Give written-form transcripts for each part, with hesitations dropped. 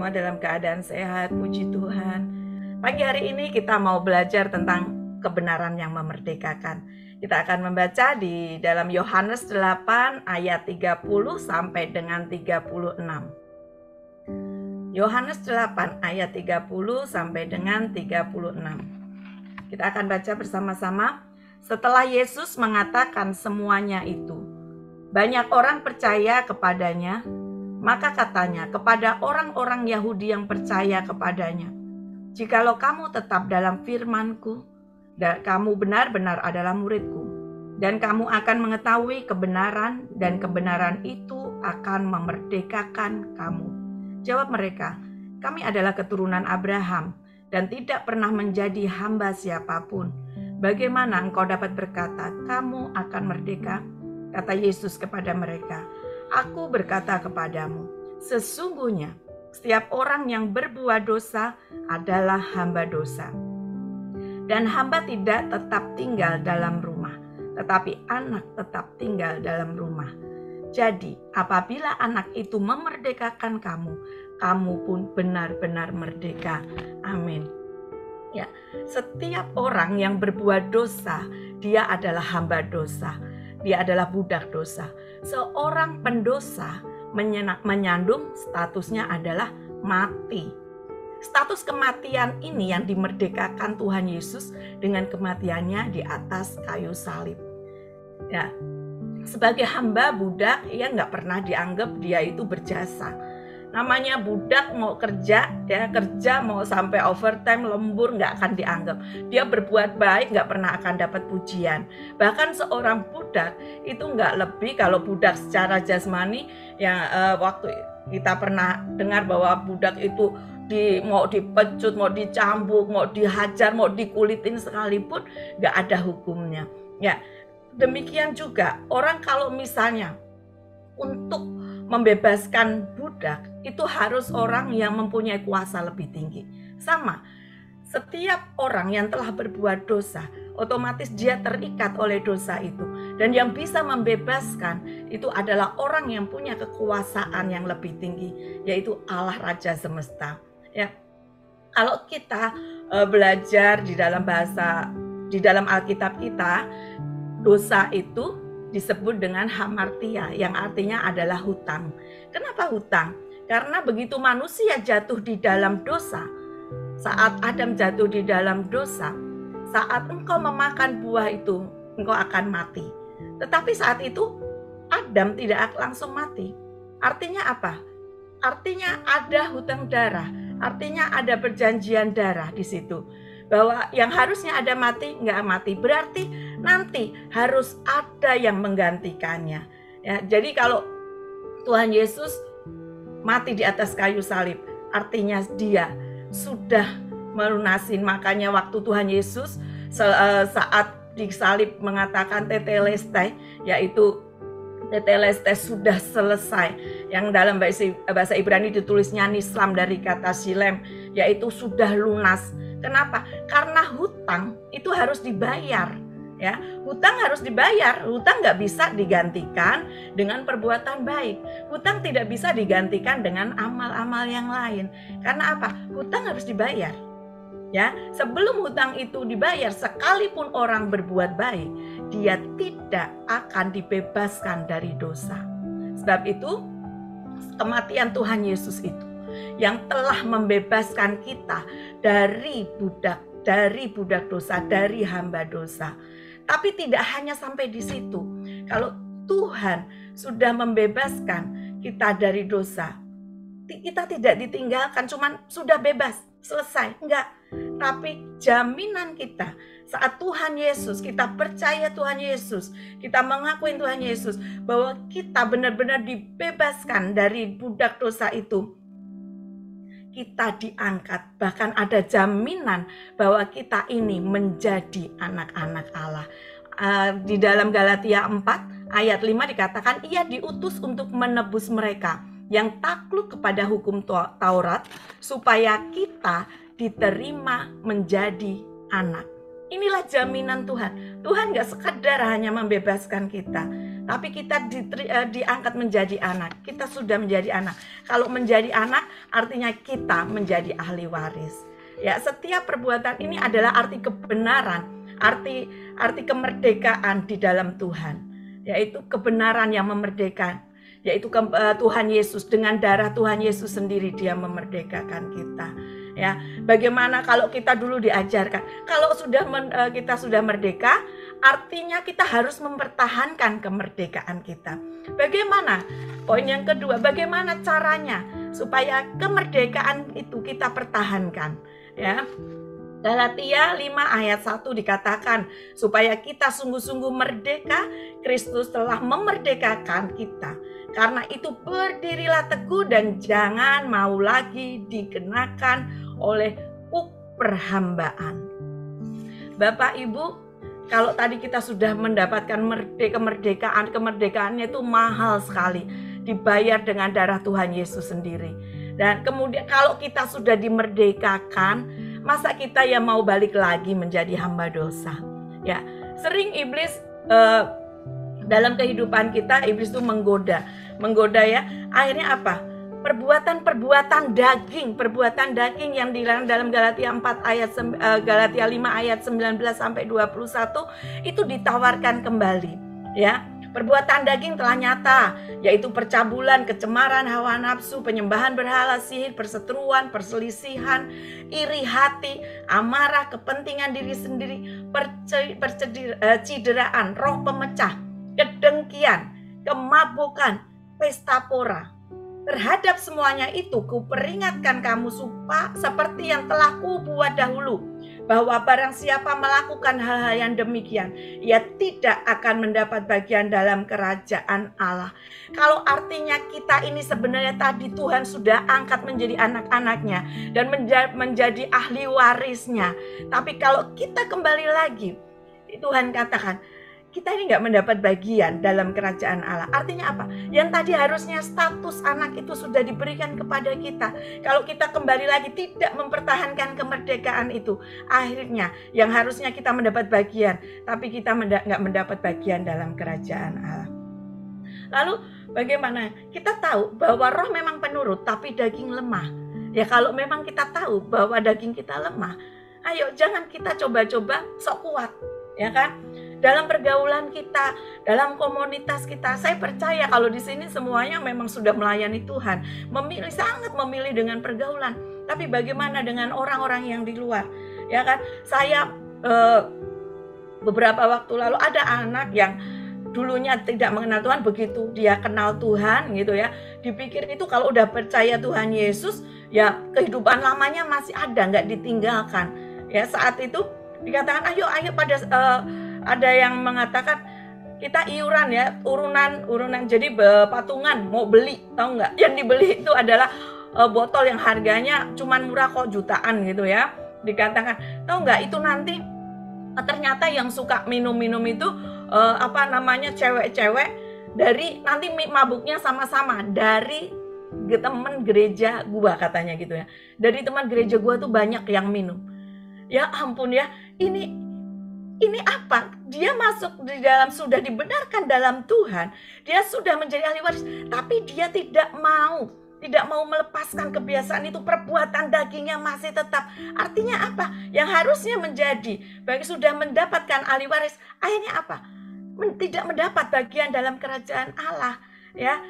semua dalam keadaan sehat, puji Tuhan. Pagi hari ini kita mau belajar tentang kebenaran yang memerdekakan. Kita akan membaca di dalam Yohanes 8 ayat 30 sampai dengan 36. Yohanes 8 ayat 30 sampai dengan 36. Kita akan baca bersama-sama. Setelah Yesus mengatakan semuanya itu, banyak orang percaya kepadanya. Maka katanya kepada orang-orang Yahudi yang percaya kepadanya, jikalau kamu tetap dalam firman-Ku, dan kamu benar-benar adalah murid-Ku, dan kamu akan mengetahui kebenaran, dan kebenaran itu akan memerdekakan kamu. Jawab mereka, kami adalah keturunan Abraham, dan tidak pernah menjadi hamba siapapun. Bagaimana engkau dapat berkata, kamu akan merdeka? Kata Yesus kepada mereka, Aku berkata kepadamu, sesungguhnya setiap orang yang berbuat dosa adalah hamba dosa. Dan hamba tidak tetap tinggal dalam rumah, tetapi anak tetap tinggal dalam rumah. Jadi apabila anak itu memerdekakan kamu, kamu pun benar-benar merdeka. Amin. Ya, setiap orang yang berbuat dosa, dia adalah hamba dosa. Dia adalah budak dosa. Seorang pendosa menyandung statusnya adalah mati. Status kematian ini yang dimerdekakan Tuhan Yesus dengan kematiannya di atas kayu salib. Ya, sebagai hamba budak, ia nggak pernah dianggap dia itu berjasa. Namanya budak mau kerja, ya kerja mau sampai overtime, lembur nggak akan dianggap. Dia berbuat baik nggak pernah akan dapat pujian. Bahkan seorang budak itu nggak lebih, kalau budak secara jasmani, yang waktu kita pernah dengar bahwa budak itu mau dipecut, mau dicambuk, mau dihajar, mau dikulitin sekalipun nggak ada hukumnya. Ya, demikian juga orang kalau misalnya untuk membebaskan budak, itu harus orang yang mempunyai kuasa lebih tinggi. Sama, setiap orang yang telah berbuat dosa, otomatis dia terikat oleh dosa itu. Dan yang bisa membebaskan itu adalah orang yang punya kekuasaan yang lebih tinggi, yaitu Allah Raja Semesta. Ya, kalau kita belajar di dalam Alkitab kita, dosa itu disebut dengan hamartia, yang artinya adalah hutang. Kenapa hutang? Karena begitu manusia jatuh di dalam dosa, saat Adam jatuh di dalam dosa, saat engkau memakan buah itu, engkau akan mati. Tetapi saat itu Adam tidak langsung mati. Artinya apa? Artinya ada hutang darah, artinya ada perjanjian darah di situ. Bahwa yang harusnya ada mati, nggak mati. Berarti nanti harus ada yang menggantikannya. Ya, jadi kalau Tuhan Yesus mati di atas kayu salib, artinya dia sudah melunasin. Makanya waktu Tuhan Yesus saat disalib mengatakan tetelestai, yaitu tetelestai sudah selesai. Yang dalam bahasa Ibrani ditulisnya nislam dari kata silem, yaitu sudah lunas. Kenapa? Karena hutang itu harus dibayar. Ya, hutang harus dibayar. Hutang nggak bisa digantikan dengan perbuatan baik. Hutang tidak bisa digantikan dengan amal-amal yang lain. Karena apa? Hutang harus dibayar. Ya, sebelum hutang itu dibayar, sekalipun orang berbuat baik, dia tidak akan dibebaskan dari dosa. Sebab itu, kematian Tuhan Yesus itu yang telah membebaskan kita dari budak dosa, dari hamba dosa. Tapi tidak hanya sampai di situ. Kalau Tuhan sudah membebaskan kita dari dosa, kita tidak ditinggalkan, cuman sudah bebas, selesai. Enggak. Tapi jaminan kita saat Tuhan Yesus, kita percaya Tuhan Yesus, kita mengakui Tuhan Yesus, bahwa kita benar-benar dibebaskan dari budak dosa itu. Kita diangkat, bahkan ada jaminan bahwa kita ini menjadi anak-anak Allah. Di dalam Galatia 4 ayat 5 dikatakan, ia diutus untuk menebus mereka yang takluk kepada hukum Taurat, supaya kita diterima menjadi anak. Inilah jaminan Tuhan. Tuhan gak sekadar hanya membebaskan kita, tapi kita diangkat menjadi anak. Kita sudah menjadi anak. Kalau menjadi anak artinya kita menjadi ahli waris. Ya, setiap perbuatan ini adalah arti kebenaran, arti kemerdekaan di dalam Tuhan, yaitu kebenaran yang memerdekakan, yaitu Tuhan Yesus. Dengan darah Tuhan Yesus sendiri dia memerdekakan kita. Ya, bagaimana kalau kita dulu diajarkan, kalau kita sudah merdeka, artinya kita harus mempertahankan kemerdekaan kita. Bagaimana? Poin yang kedua, bagaimana caranya supaya kemerdekaan itu kita pertahankan? Ya, Galatia 5 ayat 1 dikatakan, supaya kita sungguh-sungguh merdeka, Kristus telah memerdekakan kita. Karena itu berdirilah teguh dan jangan mau lagi dikenakan oleh perhambaan. Bapak Ibu, kalau tadi kita sudah mendapatkan kemerdekaannya itu mahal sekali, dibayar dengan darah Tuhan Yesus sendiri. Dan kemudian kalau kita sudah dimerdekakan, masa kita yang mau balik lagi menjadi hamba dosa? Ya, sering iblis dalam kehidupan kita, iblis itu menggoda ya. Akhirnya apa? Perbuatan daging yang dilarang dalam Galatia 5 ayat 19 sampai 21 itu ditawarkan kembali, ya. Perbuatan daging telah nyata, yaitu percabulan, kecemaran, hawa nafsu, penyembahan berhala, sihir, perseteruan, perselisihan, iri hati, amarah, kepentingan diri sendiri, cideraan, roh pemecah, kedengkian, kemabukan, pesta pora. Terhadap semuanya itu kuperingatkan kamu seperti yang telah kubuat dahulu, bahwa barang siapa melakukan hal-hal yang demikian, ia tidak akan mendapat bagian dalam kerajaan Allah. Kalau artinya kita ini sebenarnya tadi Tuhan sudah angkat menjadi anak-anaknya dan menjadi ahli warisnya. Tapi kalau kita kembali lagi, Tuhan katakan, kita ini nggak mendapat bagian dalam kerajaan Allah. Artinya apa? Yang tadi harusnya status anak itu sudah diberikan kepada kita. Kalau kita kembali lagi tidak mempertahankan kemerdekaan itu, akhirnya yang harusnya kita mendapat bagian, tapi kita nggak mendapat bagian dalam kerajaan Allah. Lalu bagaimana? Kita tahu bahwa roh memang penurut, tapi daging lemah. Ya kalau memang kita tahu bahwa daging kita lemah, ayo jangan kita coba-coba sok kuat, ya kan? Dalam pergaulan kita, dalam komunitas kita, saya percaya kalau di sini semuanya memang sudah melayani Tuhan, sangat memilih dengan pergaulan. Tapi bagaimana dengan orang-orang yang di luar? Ya kan, saya beberapa waktu lalu ada anak yang dulunya tidak mengenal Tuhan, begitu dia kenal Tuhan gitu ya, dipikir itu kalau udah percaya Tuhan Yesus, ya kehidupan lamanya masih ada, nggak ditinggalkan. Ya saat itu dikatakan ayo pada ada yang mengatakan kita iuran ya, urunan jadi patungan mau beli, tahu nggak? Yang dibeli itu adalah botol yang harganya cuman murah kok, jutaan gitu ya. Dikatakan, tahu nggak itu nanti ternyata yang suka minum-minum itu cewek-cewek dari nanti mabuknya sama-sama dari teman gereja gua katanya gitu ya. Dari teman gereja gua tuh banyak yang minum. Ya ampun ya, ini apa? Dia masuk di dalam, sudah dibenarkan dalam Tuhan. Dia sudah menjadi ahli waris, tapi dia tidak mau melepaskan kebiasaan itu. Perbuatan dagingnya masih tetap. Artinya apa? Yang harusnya menjadi bagi sudah mendapatkan ahli waris, akhirnya apa? Tidak mendapat bagian dalam kerajaan Allah. Ya,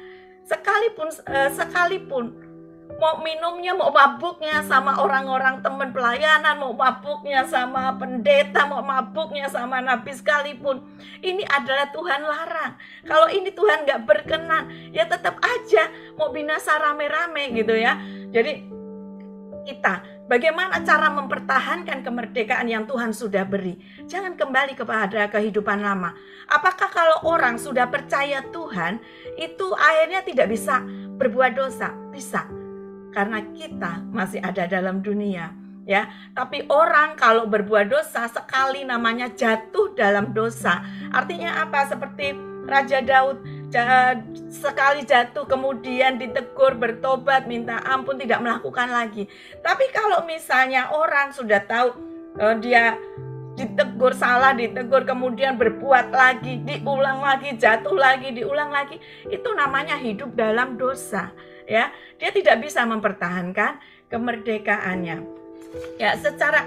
sekalipun mau minumnya, mau mabuknya sama orang-orang teman pelayanan, mau mabuknya sama pendeta, mau mabuknya sama nabi sekalipun, ini adalah Tuhan larang. Kalau ini Tuhan gak berkenan, ya tetap aja mau binasa rame-rame gitu ya. Jadi kita, bagaimana cara mempertahankan kemerdekaan yang Tuhan sudah beri? Jangan kembali kepada kehidupan lama. Apakah kalau orang sudah percaya Tuhan, itu akhirnya tidak bisa berbuat dosa? Bisa. Karena kita masih ada dalam dunia, ya. Tapi orang kalau berbuat dosa sekali namanya jatuh dalam dosa. Artinya apa? Seperti Raja Daud, sekali jatuh kemudian ditegur, bertobat, minta ampun, tidak melakukan lagi. Tapi kalau misalnya orang sudah tahu dia ditegur salah, ditegur kemudian berbuat lagi, diulang lagi, jatuh lagi, diulang lagi. Itu namanya hidup dalam dosa, ya. Dia tidak bisa mempertahankan kemerdekaannya. Ya, secara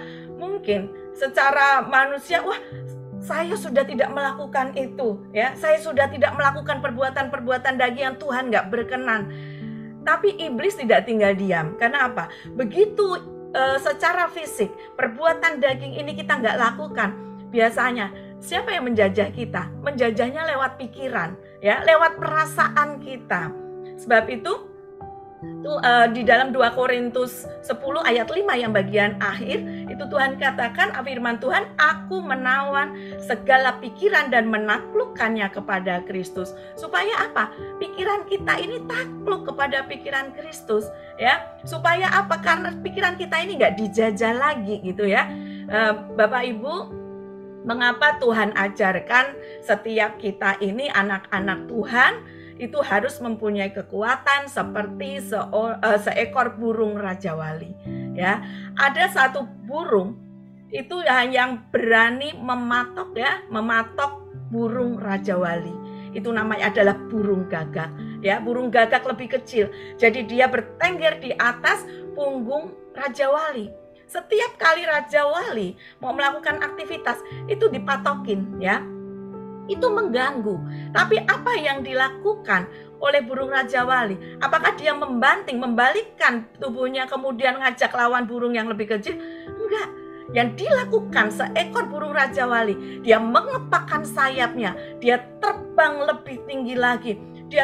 manusia, wah, saya sudah tidak melakukan itu, ya. Saya sudah tidak melakukan perbuatan-perbuatan daging yang Tuhan nggak berkenan. Tapi iblis tidak tinggal diam. Karena apa? Begitu secara fisik perbuatan daging ini kita nggak lakukan, biasanya siapa yang menjajah kita? Menjajahnya lewat pikiran, ya, lewat perasaan kita. Sebab itu di dalam 2 Korintus 10 ayat 5 yang bagian akhir itu Tuhan katakan, firman Tuhan, aku menawan segala pikiran dan menaklukkannya kepada Kristus. Supaya apa? Pikiran kita ini takluk kepada pikiran Kristus, ya. Supaya apa? Karena pikiran kita ini nggak dijajah lagi gitu, ya. Bapak Ibu, mengapa Tuhan ajarkan setiap kita ini anak-anak Tuhan itu harus mempunyai kekuatan seperti seekor burung Raja Wali, ya. Ada satu burung itu yang berani mematok burung Raja Wali. Itu namanya adalah burung gagak, ya. Burung gagak lebih kecil, jadi dia bertengger di atas punggung Raja Wali. Setiap kali Raja Wali mau melakukan aktivitas itu dipatokin, ya. Itu mengganggu. Tapi apa yang dilakukan oleh burung Raja Wali? Apakah dia membalikkan tubuhnya kemudian ngajak lawan burung yang lebih kecil? Enggak. Yang dilakukan seekor burung Raja Wali, dia mengepakkan sayapnya, dia terbang lebih tinggi lagi,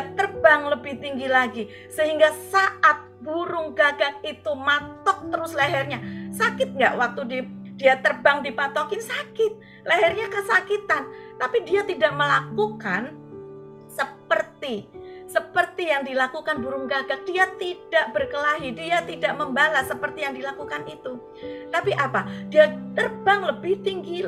sehingga saat burung gagak itu matok terus lehernya. Sakit nggak waktu dia terbang dipatokin? Sakit, lehernya kesakitan. Tapi dia tidak melakukan seperti yang dilakukan burung gagak. Dia tidak berkelahi, dia tidak membalas seperti yang dilakukan itu. Tapi apa? Dia terbang lebih tinggi.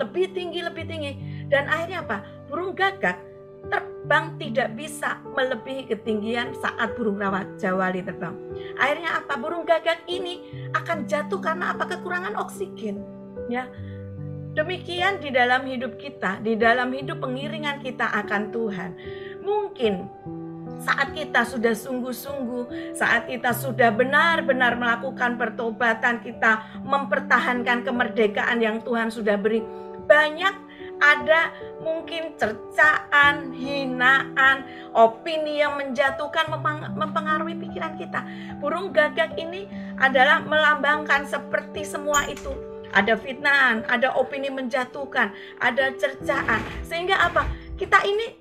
Dan akhirnya apa? Burung gagak terbang tidak bisa melebihi ketinggian saat burung Raja Wali terbang. Akhirnya apa? Burung gagak ini akan jatuh karena apa? Kekurangan oksigen, ya. Demikian di dalam hidup kita, di dalam hidup pengiringan kita akan Tuhan. Mungkin saat kita sudah sungguh-sungguh, saat kita sudah benar-benar melakukan pertobatan, kita mempertahankan kemerdekaan yang Tuhan sudah beri, banyak ada mungkin cercaan, hinaan, opini yang menjatuhkan, mempengaruhi pikiran kita. Burung gagak ini adalah melambangkan seperti semua itu. Ada fitnahan, ada opini menjatuhkan, ada cercaan. Sehingga apa? Kita ini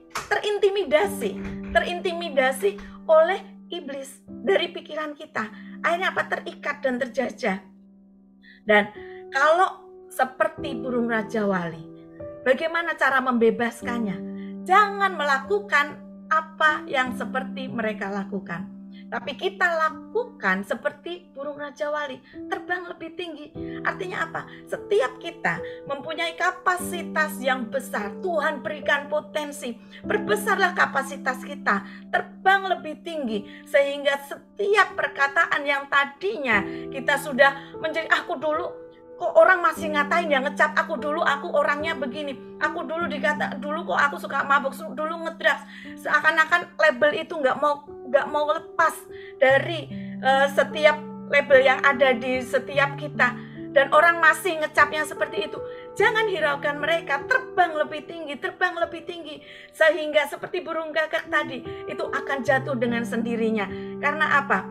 terintimidasi oleh iblis dari pikiran kita. Akhirnya apa? Terikat dan terjajah. Dan kalau seperti burung Raja Wali, bagaimana cara membebaskannya? Jangan melakukan apa yang seperti mereka lakukan. Tapi kita lakukan seperti burung Raja Wali, terbang lebih tinggi. Artinya apa? Setiap kita mempunyai kapasitas yang besar. Tuhan berikan potensi. Perbesarlah kapasitas kita, terbang lebih tinggi. Sehingga setiap perkataan yang tadinya kita sudah menjadi, aku dulu kok orang masih ngatain ya, ngecap aku dulu, aku orangnya begini, aku dulu dikata dulu kok aku suka mabuk, dulu ngedrugs. Seakan-akan label itu nggak mau lepas dari setiap label yang ada di setiap kita, dan orang masih ngecapnya seperti itu. Jangan hiraukan mereka, terbang lebih tinggi, sehingga seperti burung gagak tadi itu akan jatuh dengan sendirinya. Karena apa?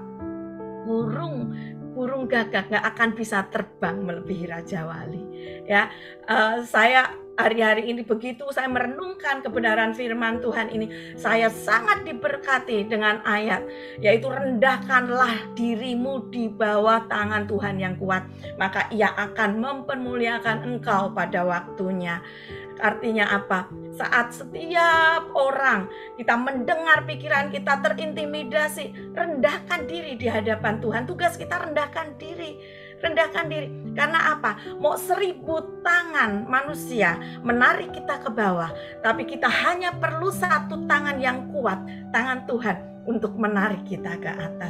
Burung gagak gak akan bisa terbang melebihi Raja Wali, ya. Saya hari-hari ini begitu saya merenungkan kebenaran firman Tuhan ini, saya sangat diberkati dengan ayat, yaitu rendahkanlah dirimu di bawah tangan Tuhan yang kuat, maka Ia akan mempermuliakan engkau pada waktunya. Artinya apa? Saat setiap orang kita mendengar pikiran kita terintimidasi, rendahkan diri di hadapan Tuhan. Tugas kita rendahkan diri. Karena apa? Mau 1000 tangan manusia menarik kita ke bawah, tapi kita hanya perlu 1 tangan yang kuat, tangan Tuhan, untuk menarik kita ke atas.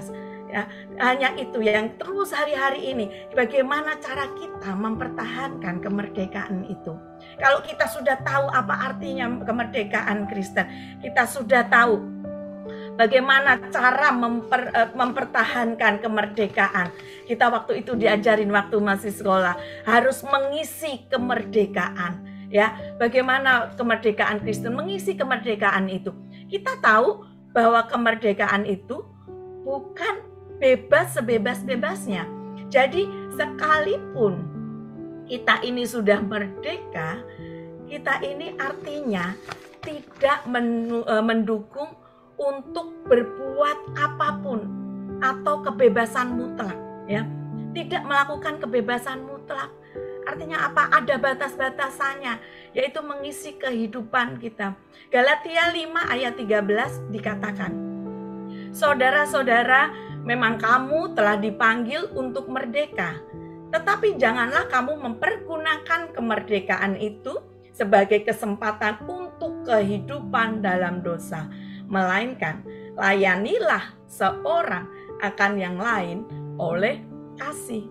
Ya, hanya itu yang terus hari-hari ini, bagaimana cara kita mempertahankan kemerdekaan itu. Kalau kita sudah tahu apa artinya kemerdekaan Kristen, kita sudah tahu bagaimana cara mempertahankan kemerdekaan. Kita waktu itu diajarin waktu masih sekolah, harus mengisi kemerdekaan. Ya, bagaimana kemerdekaan Kristen mengisi kemerdekaan itu. Kita tahu bahwa kemerdekaan itu bukan bebas sebebas-bebasnya. Jadi sekalipun kita ini sudah merdeka, kita ini artinya tidak mendukung untuk berbuat apapun atau kebebasan mutlak, ya. Tidak melakukan kebebasan mutlak. Artinya apa? Ada batas-batasannya, yaitu mengisi kehidupan kita. Galatia 5 ayat 13 dikatakan, saudara-saudara, memang kamu telah dipanggil untuk merdeka, tetapi janganlah kamu mempergunakan kemerdekaan itu sebagai kesempatan untuk kehidupan dalam dosa, melainkan layanilah seorang akan yang lain oleh kasih.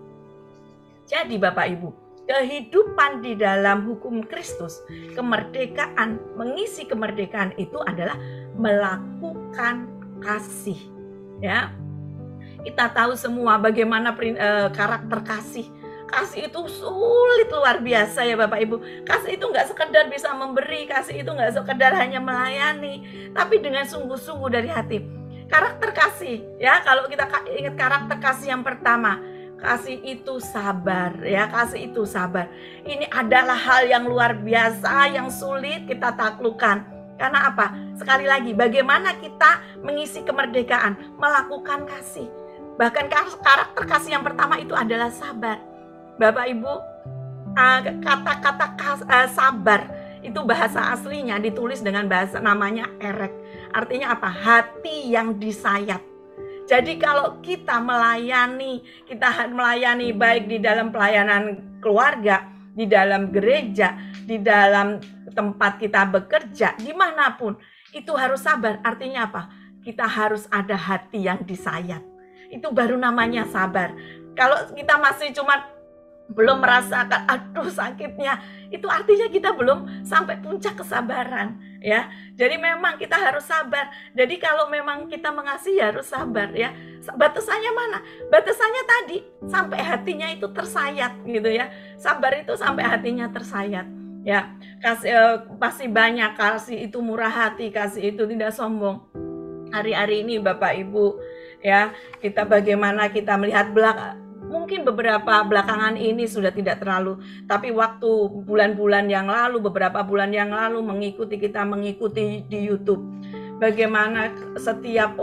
Jadi Bapak Ibu, kehidupan di dalam hukum Kristus, kemerdekaan, mengisi kemerdekaan itu adalah melakukan kasih. Ya, kita tahu semua bagaimana karakter kasih. Kasih itu sulit luar biasa ya Bapak Ibu. Kasih itu nggak sekedar bisa memberi, kasih itu nggak sekedar hanya melayani, tapi dengan sungguh-sungguh dari hati. Karakter kasih, ya kalau kita ingat karakter kasih yang pertama, kasih itu sabar, ya kasih itu sabar. Ini adalah hal yang luar biasa, yang sulit kita taklukkan. Karena apa? Sekali lagi, bagaimana kita mengisi kemerdekaan? Melakukan kasih. Bahkan karakter kasih yang pertama itu adalah sabar. Bapak Ibu, kata-kata sabar itu bahasa aslinya ditulis dengan bahasa namanya erek. Artinya apa? Hati yang disayat. Jadi kalau kita melayani baik di dalam pelayanan keluarga, di dalam gereja, di dalam tempat kita bekerja, dimanapun, itu harus sabar. Artinya apa? Kita harus ada hati yang disayat. Itu baru namanya sabar. Kalau kita masih cuma belum merasakan, aduh sakitnya, itu artinya kita belum sampai puncak kesabaran, ya. Jadi memang kita harus sabar. Jadi kalau memang kita mengasihi harus sabar, ya. Batasannya mana? Batasannya tadi sampai hatinya itu tersayat, gitu ya. Sabar itu sampai hatinya tersayat, ya. Kasih pasti banyak, kasih itu murah hati, kasih itu tidak sombong. Hari-hari ini Bapak Ibu, ya, kita bagaimana kita melihat mungkin beberapa belakangan ini sudah tidak terlalu, tapi waktu bulan-bulan yang lalu, beberapa bulan yang lalu kita mengikuti di YouTube, bagaimana setiap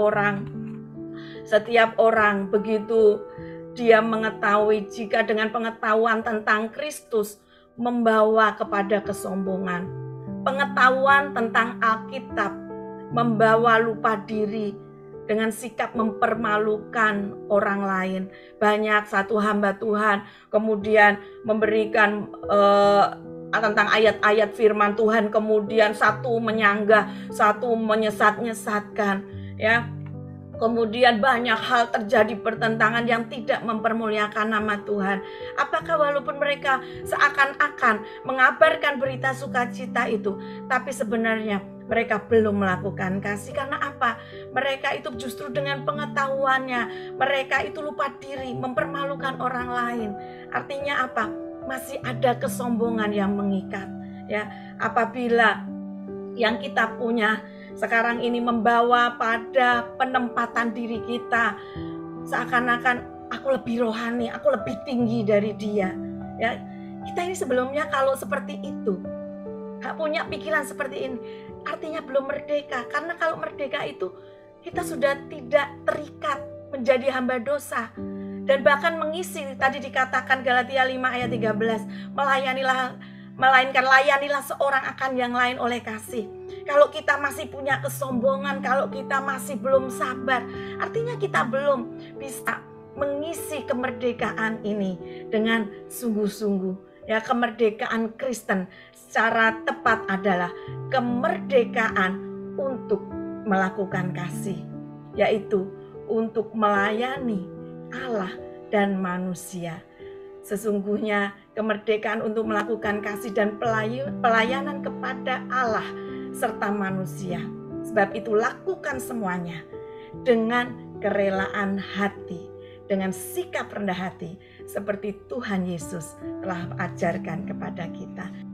orang begitu dia mengetahui, jika dengan pengetahuan tentang Kristus membawa kepada kesombongan, pengetahuan tentang Alkitab membawa lupa diri dengan sikap mempermalukan orang lain. Banyak satu hamba Tuhan kemudian memberikan tentang ayat-ayat firman Tuhan, kemudian satu menyanggah, satu menyesat-nyesatkan, ya. Kemudian banyak hal terjadi pertentangan yang tidak mempermuliakan nama Tuhan. Apakah walaupun mereka seakan-akan mengabarkan berita sukacita itu, tapi sebenarnya mereka belum melakukan kasih. Karena apa? Mereka itu justru dengan pengetahuannya, mereka itu lupa diri, mempermalukan orang lain. Artinya apa? Masih ada kesombongan yang mengikat, ya. Apabila yang kita punya sekarang ini membawa pada penempatan diri kita, seakan-akan aku lebih rohani, aku lebih tinggi dari dia, ya. Kita ini sebelumnya kalau seperti itu, punya pikiran seperti ini, artinya belum merdeka. Karena kalau merdeka itu kita sudah tidak terikat menjadi hamba dosa. Dan bahkan mengisi, tadi dikatakan Galatia 5 ayat 13, melainkan layanilah seorang akan yang lain oleh kasih. Kalau kita masih punya kesombongan, kalau kita masih belum sabar, artinya kita belum bisa mengisi kemerdekaan ini dengan sungguh-sungguh. Ya, kemerdekaan Kristen secara tepat adalah kemerdekaan untuk melakukan kasih, yaitu untuk melayani Allah dan manusia. Sesungguhnya kemerdekaan untuk melakukan kasih dan pelayanan kepada Allah serta manusia. Sebab itu lakukan semuanya dengan kerelaan hati, dengan sikap rendah hati seperti Tuhan Yesus telah ajarkan kepada kita.